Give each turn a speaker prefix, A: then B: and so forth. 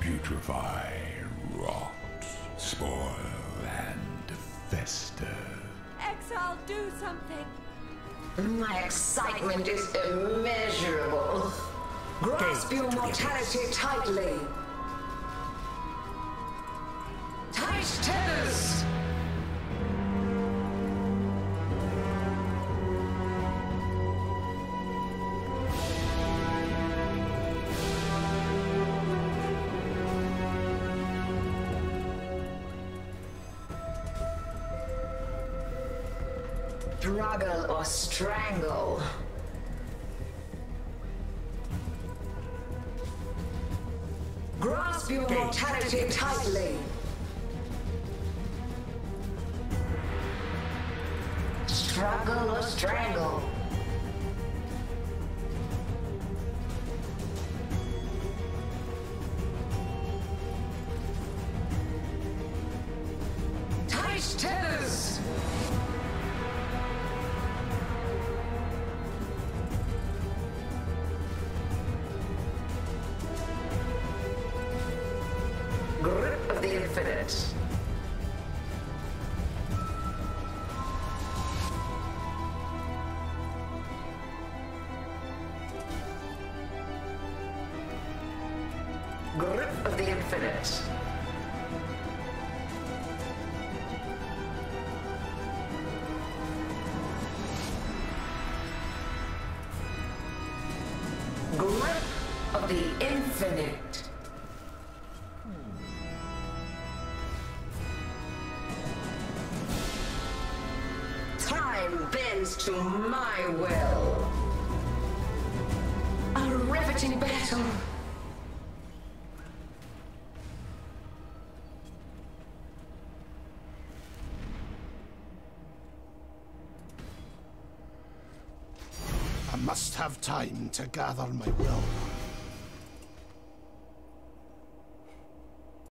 A: putrefy, rot, spoil, and fester.
B: Exile, do something!
C: My excitement is immeasurable. Grasp your mortality tightly. Tight tennis! Struggle or strangle. Grasp your mortality tightly. Struggle or strangle. Tight tennis. Grip of the infinite. Grip of the infinite. Grip of the infinite. Time bends to my will. A riveting battle.
D: I must have time to gather my will.